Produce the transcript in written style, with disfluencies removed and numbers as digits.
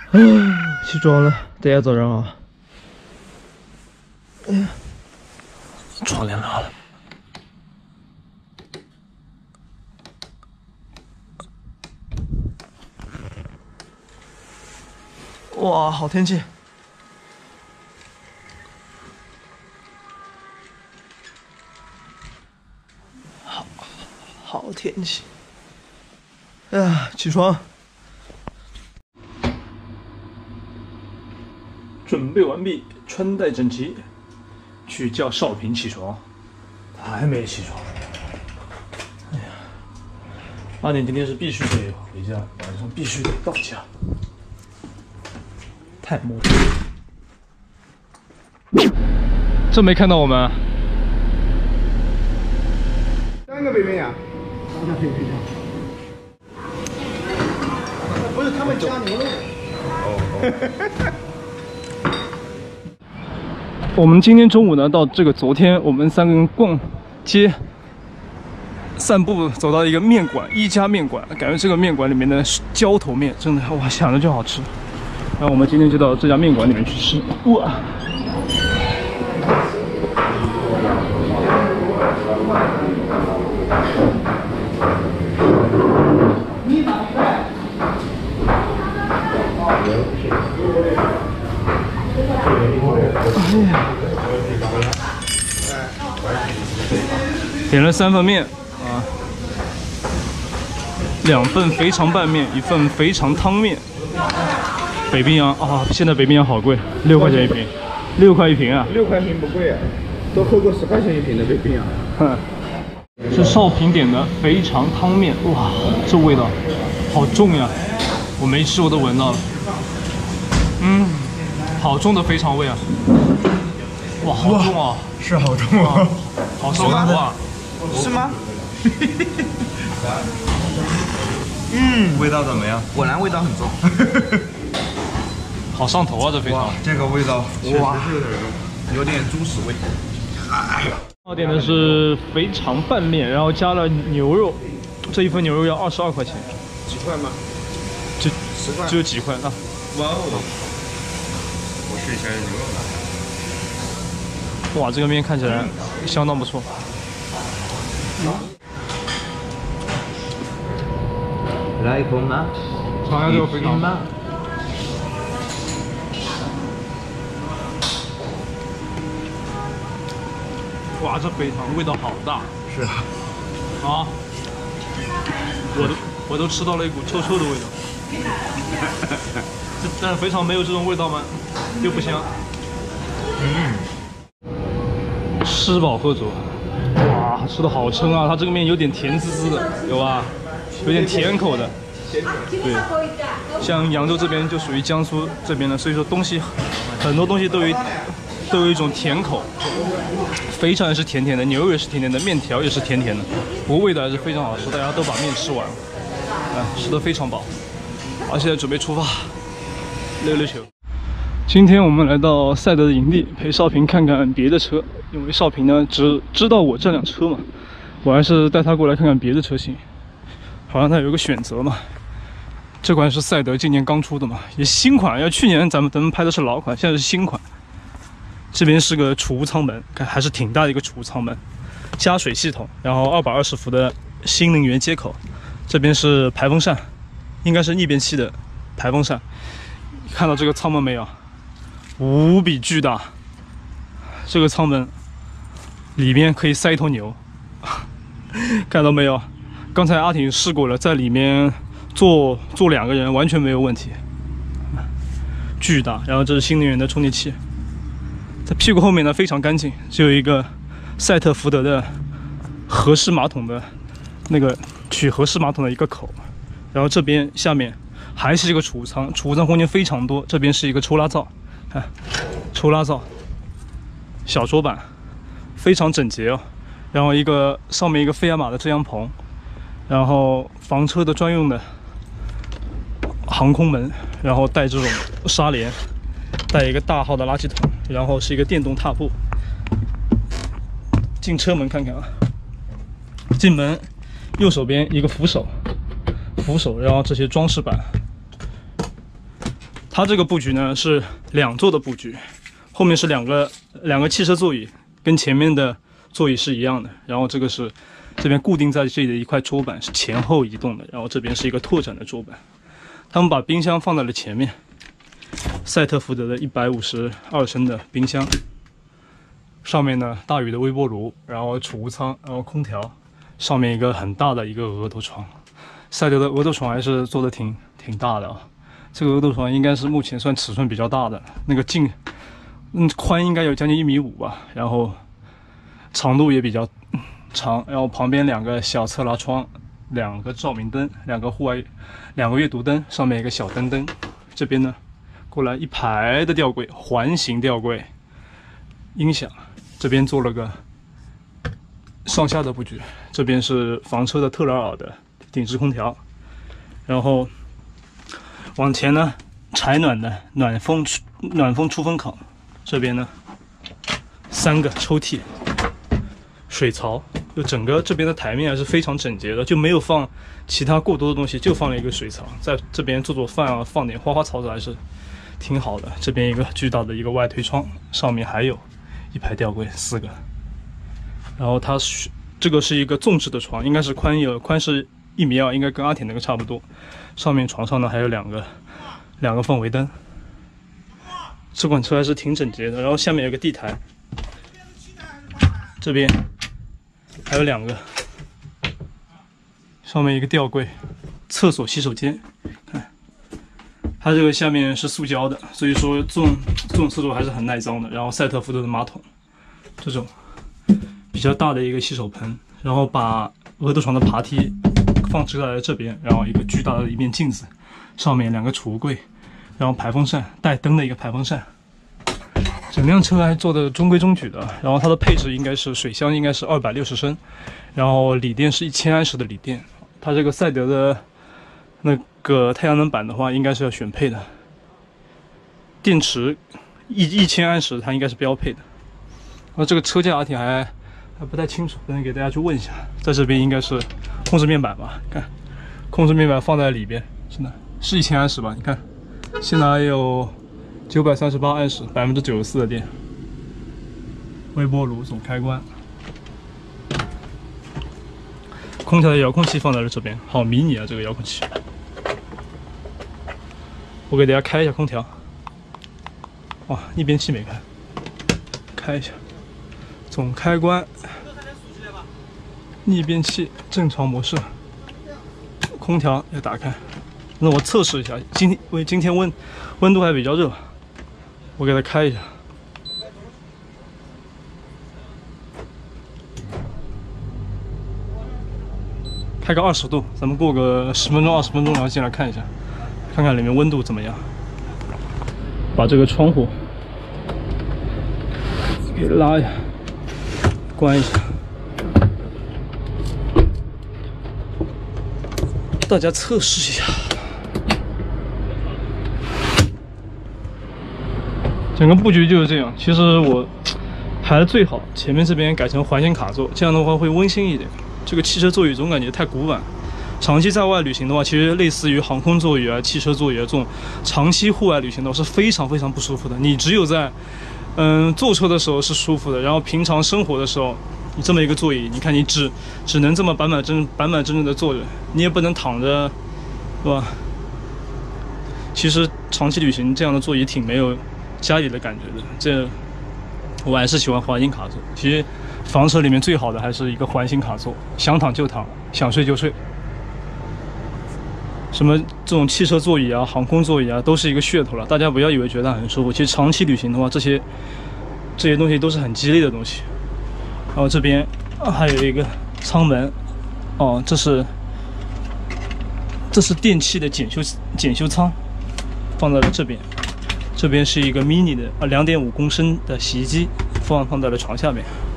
起床了，大家早上好。哎呀，窗帘拉了。哇，好天气！好天气！哎呀，起床。 准备完毕，穿戴整齐，去叫少平起床。他还没起床。哎呀，8点今天是必须得回家，晚上必须得到家。太磨叽。这没看到我们 3个北冰洋，3个北冰洋。不是他们加牛肉。哦。 我们今天中午呢，到这个昨天我们3个人逛街、散步，走到一个面馆，一家面馆，感觉这个面馆里面的浇头面真的哇，想着就好吃。然后我们今天就到这家面馆里面去吃。哇！点了3份面啊，2份肥肠拌面，1份肥肠汤面。北冰洋啊，现在北冰洋好贵，6块钱一瓶，6块一瓶啊 ！6块一瓶不贵啊，都喝过10块钱一瓶的北冰洋。 哼，是少平点的肥肠汤面，哇，这味道好重呀！我没吃我都闻到了，好重的肥肠味啊！哇，好重啊！ 是好重啊， 好上头啊！ 是吗？ 味道怎么样？ 果然味道很重。 好上头啊，这肥肠！ 这个味道哇， 有点猪屎味。 我点的是肥肠拌面，然后加了牛肉，这1份牛肉要22块钱。 几块吗？ 就 10块， 只有几块啊！ 哇哦！我试一下牛肉的。 哇，这个面看起来相当不错。 来一口吗？ 尝一下这个肥肠。哇，这肥肠味道好大。 是啊。 啊！我都吃到了一股臭臭的味道。但是肥肠没有这种味道吗？又不香。吃饱喝足。哇，吃的好撑啊！它这个面有点甜滋滋的，有吧？有点甜口的。对，像扬州这边就属于江苏这边的，所以说很多东西都有一种甜口。肥肠也是甜甜的，牛肉也是甜甜的，面条也是甜甜的，不过味道还是非常好吃，大家都把面吃完了，吃得非常饱。好，现在准备出发，溜溜球。今天我们来到赛德的营地，陪少平看看别的车，因为少平呢只知道我这辆车嘛，我还是带他过来看看别的车型，好让他有一个选择嘛。这款是赛德今年刚出的嘛，也新款，要去年咱们拍的是老款，现在是新款。这边是个储物舱门，看还是挺大的一个储物舱门，加水系统，然后220伏的新能源接口。这边是排风扇，应该是逆变器的排风扇。看到这个舱门没有？无比巨大，这个舱门里面可以塞一头牛，看到没有？刚才阿挺试过了，在里面坐2个人完全没有问题，巨大。然后这是新能源的充电器。在屁股后面呢非常干净，只有一个赛特福德的合适马桶的那个取合适马桶的一个口，然后这边下面还是一个储物舱，储物舱空间非常多。这边是一个抽拉灶，看抽拉灶，小桌板，非常整洁哦。然后上面一个飞亚马的遮阳棚，然后房车的专用的航空门，然后带这种纱帘。带一个大号的垃圾桶，然后是一个电动踏步。进车门看看啊，进门右手边一个扶手，然后这些装饰板， 它这个布局呢是2座的布局，后面是两个汽车座椅，跟前面的座椅是一样的。然后这个是这边固定在这里的一块桌板，是前后移动的。然后这边是一个拓展的桌板。他们把冰箱放在了前面，赛特福德的152升的冰箱，上面呢大宇的微波炉，然后储物仓，然后空调，上面一个很大的一个额头床。赛德的额头床还是做的挺大的啊。这个额头床应该是目前算尺寸比较大的，那个宽应该有将近1.5米吧，然后长度也比较长，然后旁边2个小侧拉窗，2个照明灯，2个户外，2个阅读灯，上面一个小灯灯。这边呢，过来一排的吊柜，环形吊柜，音响，这边做了个上下的布局，这边是房车的特拉尔的顶置空调，然后往前呢，采暖的暖风出风口，这边呢3个抽屉，水槽，就整个这边的台面还是非常整洁的，就没有放其他过多的东西，就放了一个水槽，在这边做饭啊，放点花花草草还是挺好的。这边一个巨大的一个外推窗，上面还有一排吊柜4个，然后它这个是一个纵置的床，应该是宽是1.2米，应该跟阿铁那个差不多。上面床上呢还有两个氛围灯，这款车还是挺整洁的。然后下面有个地台，这边还有2个，上面一个吊柜，厕所洗手间，看它这个下面是塑胶的，所以说这种厕所还是很耐脏的。然后赛特福德的马桶，这种比较大的一个洗手盆，然后把额头床的爬梯放置在这边，然后一个巨大的一面镜子，上面2个储物柜，然后排风扇，带灯的一个排风扇。整辆车还做的中规中矩的，然后它的配置应该是水箱应该是260升，然后锂电是1000安时的锂电。它这个赛德的那个太阳能板的话，应该是要选配的，电池1000安时它应该是标配的。然后这个车架阿铁还不太清楚，等等给大家去问一下。在这边应该是控制面板吧？看，控制面板放在里边，真的是1000安时吧？你看，现在还有938安时，94%的电。微波炉总开关，空调的遥控器放在了这边，好迷你啊！这个遥控器，我给大家开一下空调。哇，逆变器没开，开一下。总开关，逆变器正常模式，空调要打开。那我测试一下，今天温度还比较热，我给它开一下。开个20度，咱们过个10分钟、20分钟，然后进来看一下，看看里面温度怎么样。把这个窗户给拉一下。关一下，大家测试一下。整个布局就是这样。其实我排的最好，前面这边改成环形卡座，这样的话会温馨一点。这个汽车座椅总感觉太古板。长期在外旅行的话，其实类似于航空座椅啊、汽车座椅啊这种长期户外旅行的话是非常不舒服的。你只有在坐车的时候是舒服的，然后平常生活的时候，你这么一个座椅，你看你只能这么板板正正的坐着，你也不能躺着，是吧？其实长期旅行这样的座椅挺没有家里的感觉的。这我还是喜欢环形卡座。其实房车里面最好的还是一个环形卡座，想躺就躺，想睡就睡。什么这种汽车座椅啊、航空座椅啊，都是一个噱头了。大家不要以为觉得很舒服，其实长期旅行的话，这些东西都是很激励的东西。然后这边还有一个舱门，哦，这是电器的检修舱，放在了这边。这边是一个 mini 的2.5公升的洗衣机，放在了床下面。